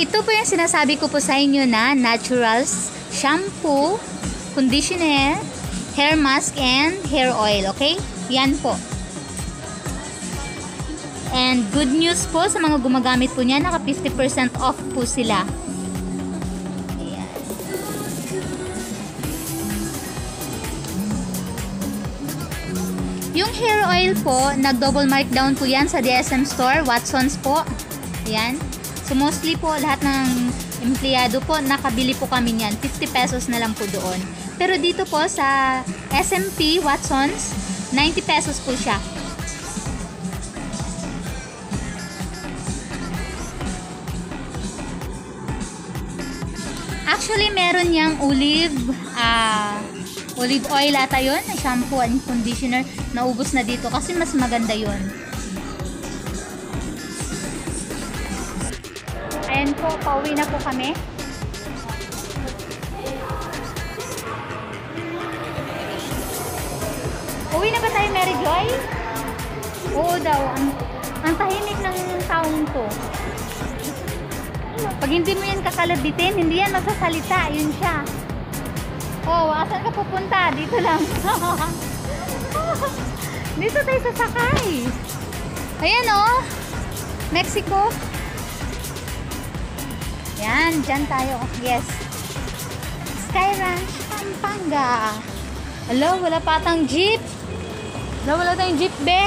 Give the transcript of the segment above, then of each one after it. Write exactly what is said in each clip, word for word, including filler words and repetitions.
Ito po yung sinasabi ko po sa inyo na natural shampoo, conditioner, hair mask, and hair oil. Okay? Yan po. And good news po sa mga gumagamit po niya, naka fifty percent off po sila. Ayan. Yung hair oil po, nag-double markdown po yan sa D S M Store, Watsons po. Ayan. So mostly po, lahat ng empleyado po, nakabili po kami niyan. fifty pesos na lang po doon. Pero dito po sa S M P, Watsons, ninety pesos po siya. Actually, meron niyang olive, ah, olive oil ata yun, shampoo and conditioner. Naubos na dito kasi mas maganda yun. Ayan po, pauwi na po kami. Uwi na ba tayo, Mary Joy? Oo daw. Ang, ang tahimik ng taong to. Pag hindi mo yan kakalabitin, hindi yan magsasalita. Yun siya. Oh, asan ka pupunta? Dito lang. Dito tayo sasakay. Ayan oh. Mexico. Yan, dyan tayo. Yes. Sky Ranch, Pampanga. Hello, wala pa atang jeep. Hello, wala tayong jeep, be.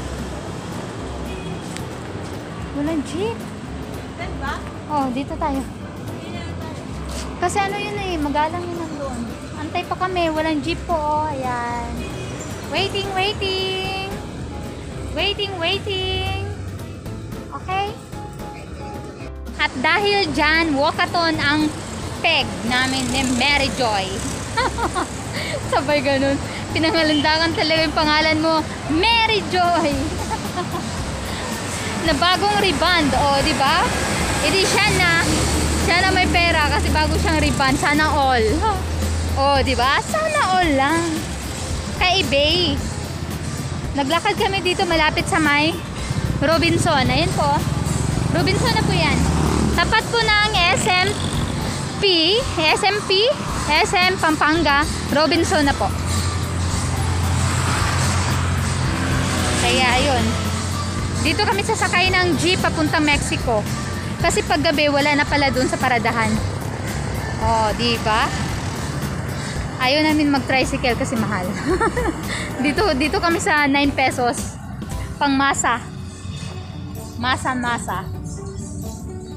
Walang jeep. Saan ba? Oh, dito tayo. Kasi ano yun eh, magalang yun nandoon. Antay pa kami, walang jeep po. Oh, ayan. Waiting, waiting. Waiting, waiting. Okay? At dahil dyan, walkathon ang peg namin ni Mary Joy. Sabay ganun. Pinangalandakan talaga yung pangalan mo, Mary Joy. Na bagong reband. O, di ba? Hindi siya na, siya na may pera kasi bago siyang reband. Sana all. O, di ba? Sana all lang. Kay eBay. Naglakad kami dito malapit sa may Robinson. Ayun po. Robinson na po yan. Tapat po ng S M P, S M P, S M Pampanga, Robinson na po. Kaya ayun. Dito kami sasakay ng jeep papuntang Mexico. Kasi pag gabi wala na pala doon sa paradahan. Oh, di ba? Ayaw namin mag-tricycle kasi mahal. dito dito kami sa nine pesos pang masa. Masa masa.